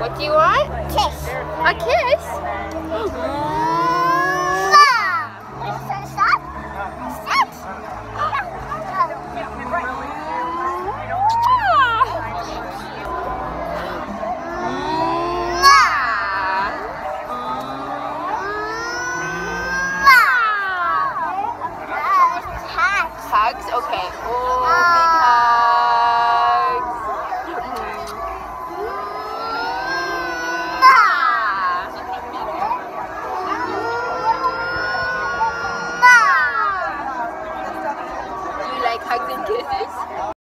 What do you want? Kiss. A kiss? Stop. Hugs? Okay. Oh, big hugs. Do you like hugs and kisses?